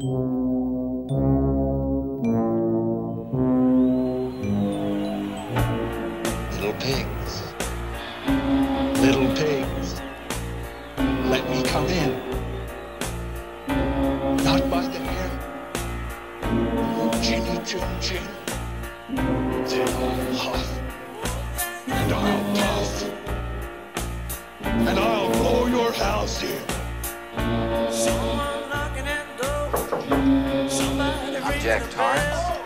Little pigs, little pigs, let me come in. Not by the hair, oh chinny chin chin. Then I'll huff, and I'll puff, and I'll blow your house in. I'm Jack Torrance.